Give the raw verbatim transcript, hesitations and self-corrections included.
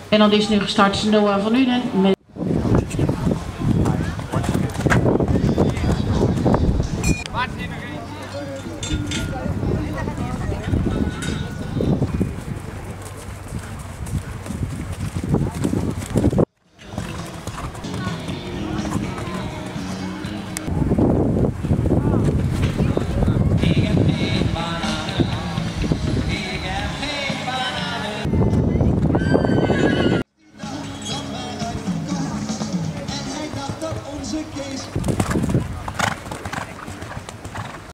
En dan is nu gestart Noah van Uden met